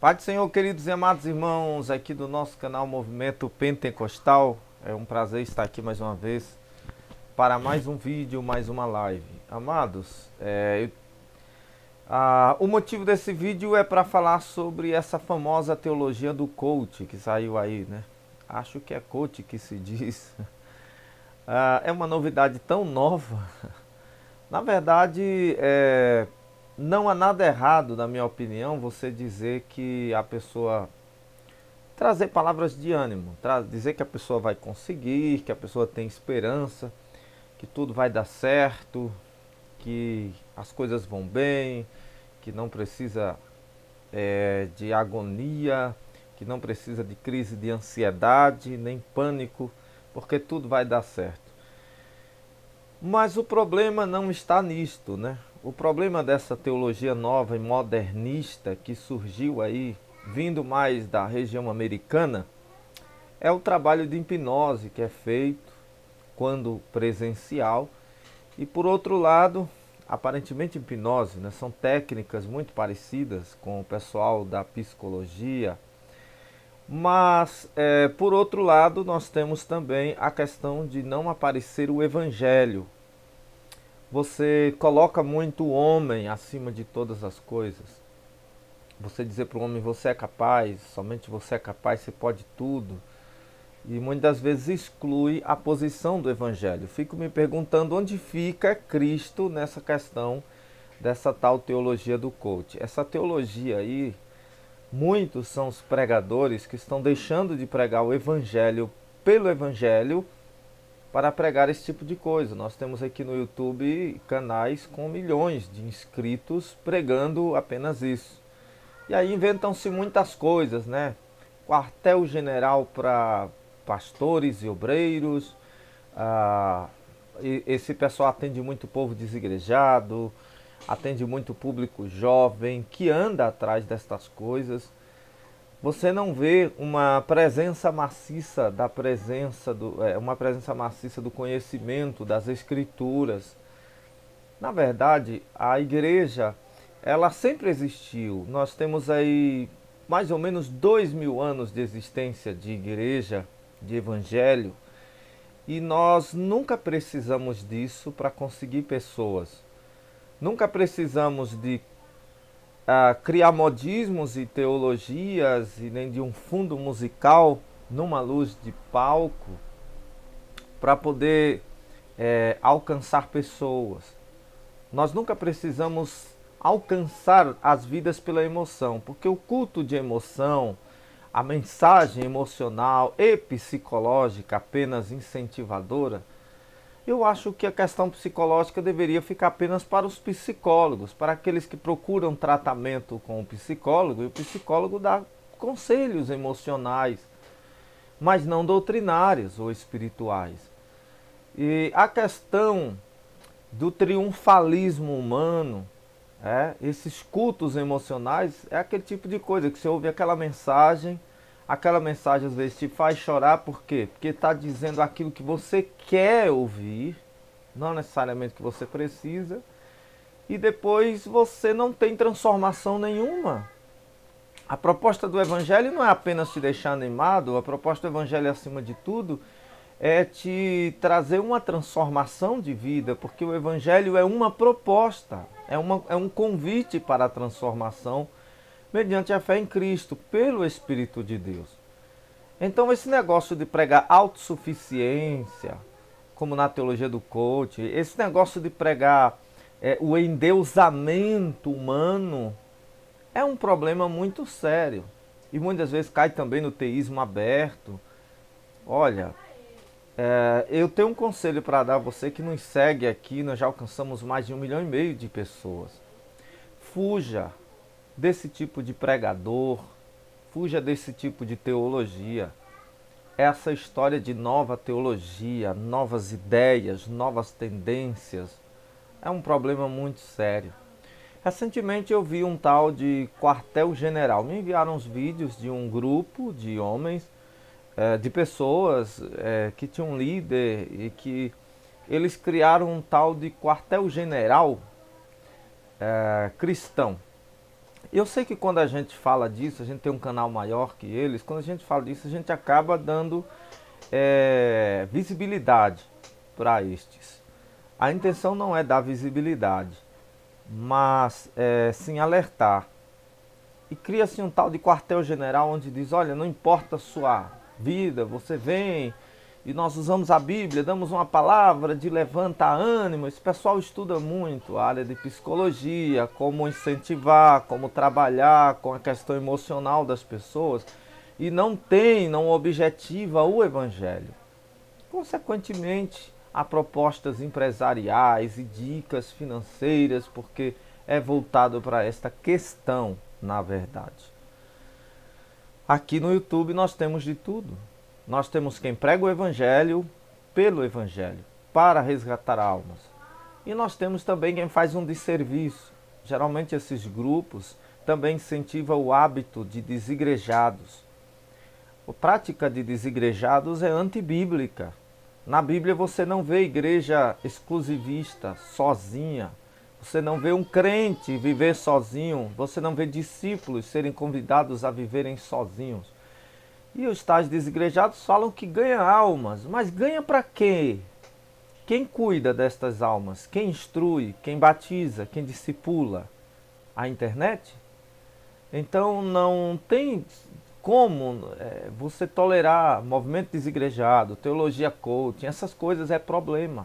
Pai do Senhor, queridos e amados irmãos, aqui do nosso canal Movimento Pentecostal. É um prazer estar aqui mais uma vez para mais um vídeo, mais uma live. Amados, o motivo desse vídeo é para falar sobre essa famosa teologia do coach que saiu aí, né? Acho que é coach que se diz. É uma novidade tão nova. Na verdade, não há nada errado, na minha opinião, você dizer que a pessoa trazer palavras de ânimo, dizer que a pessoa vai conseguir, que a pessoa tem esperança, que tudo vai dar certo, que as coisas vão bem, que não precisa de agonia, que não precisa de crise de ansiedade, nem pânico, porque tudo vai dar certo. Mas o problema não está nisto, né? O problema dessa teologia nova e modernista que surgiu aí, vindo mais da região americana, é o trabalho de hipnose que é feito quando presencial. E por outro lado, aparentemente hipnose, né? São técnicas muito parecidas com o pessoal da psicologia. Mas, por outro lado, nós temos também a questão de não aparecer o evangelho. Você coloca muito o homem acima de todas as coisas. Você dizer para o homem, você é capaz, somente você é capaz, você pode tudo. E muitas vezes exclui a posição do evangelho. Fico me perguntando onde fica Cristo nessa questão dessa tal teologia do coach. Essa teologia aí, muitos são os pregadores que estão deixando de pregar o evangelho pelo evangelho para pregar esse tipo de coisa. Nós temos aqui no YouTube canais com milhões de inscritos pregando apenas isso. E aí inventam-se muitas coisas, né? Quartel-general para pastores e obreiros. Esse pessoal atende muito povo desigrejado, atende muito público jovem que anda atrás destas coisas. Você não vê uma presença maciça uma presença maciça do conhecimento das escrituras. Na verdade, a igreja, ela sempre existiu. Nós temos aí mais ou menos 2000 anos de existência de igreja, de evangelho, e nós nunca precisamos disso para conseguir pessoas. Nunca precisamos de criar modismos e teologias e nem de um fundo musical numa luz de palco para poder alcançar pessoas. Nós nunca precisamos alcançar as vidas pela emoção, porque o culto de emoção, a mensagem emocional e psicológica apenas incentivadora, eu acho que a questão psicológica deveria ficar apenas para os psicólogos, para aqueles que procuram tratamento com o psicólogo, e o psicólogo dá conselhos emocionais, mas não doutrinários ou espirituais. E a questão do triunfalismo humano, esses cultos emocionais, é aquele tipo de coisa que você ouve aquela mensagem às vezes te faz chorar, por quê? Porque está dizendo aquilo que você quer ouvir, não necessariamente que você precisa, e depois você não tem transformação nenhuma. A proposta do Evangelho não é apenas te deixar animado, a proposta do Evangelho, acima de tudo, é te trazer uma transformação de vida, porque o Evangelho é uma proposta, é um convite para a transformação mediante a fé em Cristo, pelo Espírito de Deus. Então esse negócio de pregar autossuficiência, como na teologia do coach, esse negócio de pregar o endeusamento humano, é um problema muito sério. E muitas vezes cai também no teísmo aberto. Olha, eu tenho um conselho para dar a você que nos segue aqui, nós já alcançamos mais de 1,5 milhão de pessoas. Fuja desse tipo de pregador, fuja desse tipo de teologia. Essa história de nova teologia, novas ideias, novas tendências, é um problema muito sério. Recentemente eu vi um tal de quartel-general. Me enviaram uns vídeos de um grupo de homens, de pessoas que tinham um líder e que eles criaram um tal de quartel-general cristão. Eu sei que quando a gente fala disso, a gente tem um canal maior que eles, quando a gente fala disso, a gente acaba dando visibilidade para estes. A intenção não é dar visibilidade, mas sim alertar. E cria-se um tal de quartel-general onde diz, olha, não importa a sua vida, você vem e nós usamos a Bíblia, damos uma palavra de levanta ânimo. Esse pessoal estuda muito a área de psicologia, como incentivar, como trabalhar com a questão emocional das pessoas e não objetiva o Evangelho. Consequentemente, há propostas empresariais e dicas financeiras, porque é voltado para esta questão, na verdade. Aqui no YouTube nós temos de tudo. Nós temos quem prega o Evangelho pelo Evangelho, para resgatar almas. E nós temos também quem faz um desserviço. Geralmente esses grupos também incentivam o hábito de desigrejados. A prática de desigrejados é antibíblica. Na Bíblia você não vê igreja exclusivista, sozinha. Você não vê um crente viver sozinho. Você não vê discípulos serem convidados a viverem sozinhos. E os tais desigrejados falam que ganha almas. Mas ganha para quê? Quem cuida destas almas? Quem instrui? Quem batiza? Quem discipula? A internet? Então não tem como você tolerar movimento desigrejado, teologia coaching, essas coisas é problema.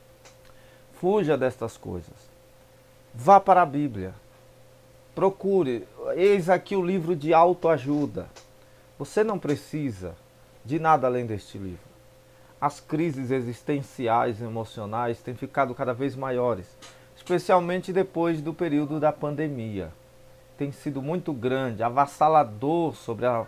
Fuja destas coisas. Vá para a Bíblia. Procure. Eis aqui o livro de autoajuda. Você não precisa de nada além deste livro. As crises existenciais e emocionais têm ficado cada vez maiores, especialmente depois do período da pandemia. Tem sido muito grande, avassalador sobre a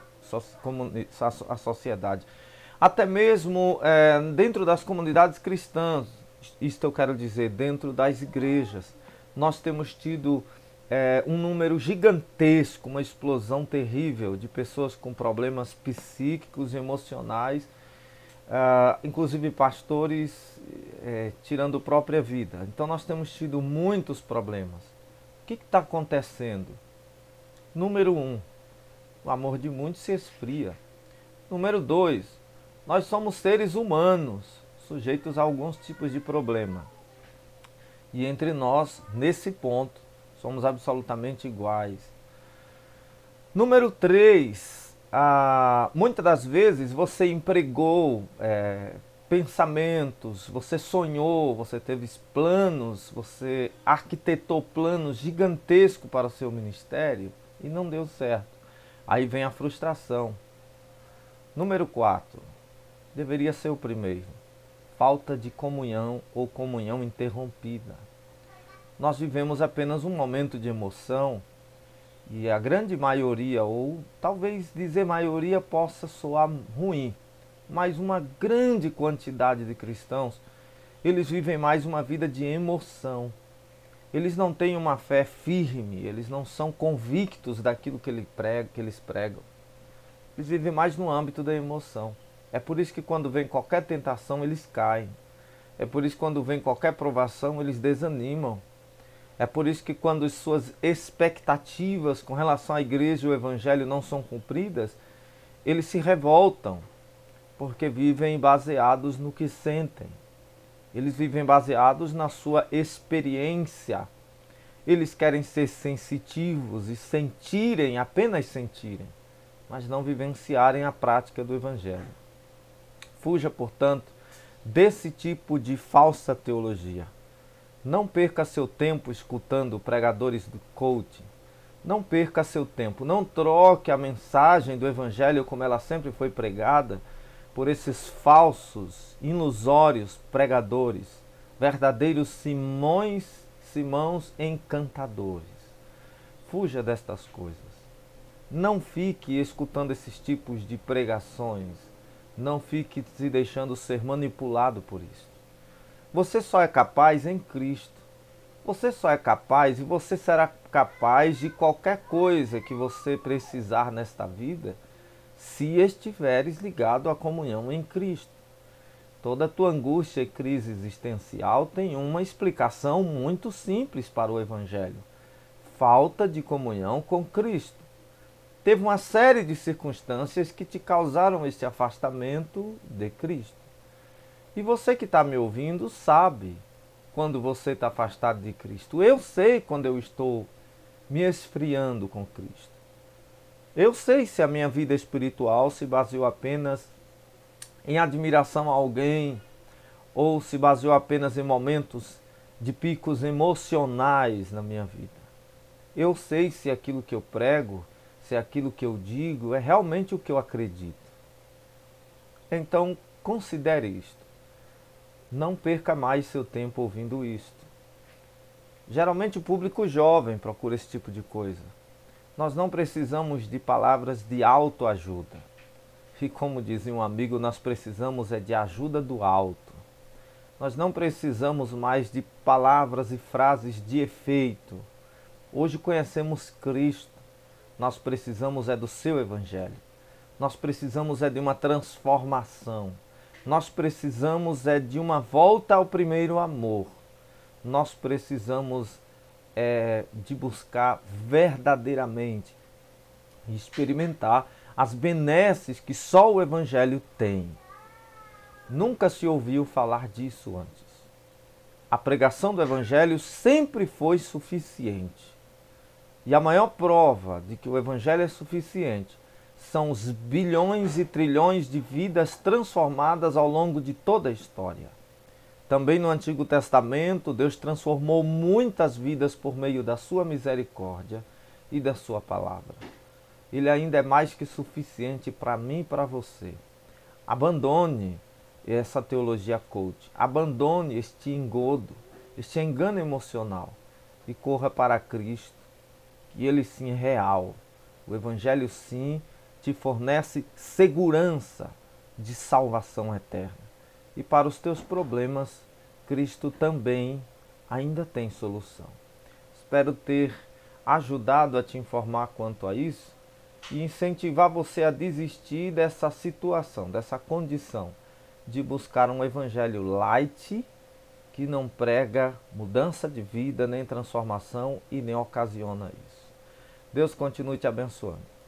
sociedade. Até mesmo dentro das comunidades cristãs, isto eu quero dizer, dentro das igrejas, nós temos tido um número gigantesco, uma explosão terrível de pessoas com problemas psíquicos e emocionais, inclusive pastores tirando a própria vida. Então nós temos tido muitos problemas. O que está acontecendo? Número 1, o amor de muitos se esfria. Número 2, nós somos seres humanos, sujeitos a alguns tipos de problema. E entre nós, nesse ponto, somos absolutamente iguais. Número 3, muitas das vezes você empregou pensamentos, você sonhou, você teve planos, você arquitetou planos gigantescos para o seu ministério e não deu certo. Aí vem a frustração. Número 4, deveria ser o primeiro. Falta de comunhão ou comunhão interrompida. Nós vivemos apenas um momento de emoção e a grande maioria, ou talvez dizer maioria possa soar ruim, mas uma grande quantidade de cristãos, eles vivem mais uma vida de emoção. Eles não têm uma fé firme, eles não são convictos daquilo que eles pregam. Eles vivem mais no âmbito da emoção. É por isso que quando vem qualquer tentação, eles caem. É por isso que quando vem qualquer provação, eles desanimam. É por isso que quando as suas expectativas com relação à igreja e ao evangelho não são cumpridas, eles se revoltam, porque vivem baseados no que sentem. Eles vivem baseados na sua experiência. Eles querem ser sensitivos e sentirem, apenas sentirem, mas não vivenciarem a prática do evangelho. Fuja, portanto, desse tipo de falsa teologia. Não perca seu tempo escutando pregadores do coaching. Não perca seu tempo. Não troque a mensagem do evangelho como ela sempre foi pregada por esses falsos, ilusórios pregadores, verdadeiros simãos encantadores. Fuja destas coisas. Não fique escutando esses tipos de pregações. Não fique se deixando ser manipulado por isso. Você só é capaz em Cristo. Você só é capaz e você será capaz de qualquer coisa que você precisar nesta vida, se estiveres ligado à comunhão em Cristo. Toda a tua angústia e crise existencial tem uma explicação muito simples para o Evangelho. falta de comunhão com Cristo. Teve uma série de circunstâncias que te causaram este afastamento de Cristo. E você que está me ouvindo sabe quando você está afastado de Cristo. Eu sei quando eu estou me esfriando com Cristo. Eu sei se a minha vida espiritual se baseou apenas em admiração a alguém ou se baseou apenas em momentos de picos emocionais na minha vida. Eu sei se aquilo que eu prego, se aquilo que eu digo é realmente o que eu acredito. Então, considere isto. Não perca mais seu tempo ouvindo isto. Geralmente o público jovem procura esse tipo de coisa. Nós não precisamos de palavras de autoajuda. E como dizia um amigo, nós precisamos de ajuda do alto. Nós não precisamos mais de palavras e frases de efeito. Hoje conhecemos Cristo. Nós precisamos do seu Evangelho. Nós precisamos de uma transformação. Nós precisamos de uma volta ao primeiro amor. Nós precisamos de buscar verdadeiramente e experimentar as benesses que só o Evangelho tem. Nunca se ouviu falar disso antes. A pregação do Evangelho sempre foi suficiente. E a maior prova de que o Evangelho é suficiente são os bilhões e trilhões de vidas transformadas ao longo de toda a história. Também no Antigo Testamento, Deus transformou muitas vidas por meio da sua misericórdia e da sua palavra. Ele ainda é mais que suficiente para mim e para você. Abandone essa teologia coach. Abandone este engodo, este engano emocional e corra para Cristo, que Ele sim é real. O Evangelho sim te fornece segurança de salvação eterna. E para os teus problemas, Cristo também ainda tem solução. Espero ter ajudado a te informar quanto a isso e incentivar você a desistir dessa situação, dessa condição de buscar um evangelho light que não prega mudança de vida, nem transformação e nem ocasiona isso. Deus continue te abençoando.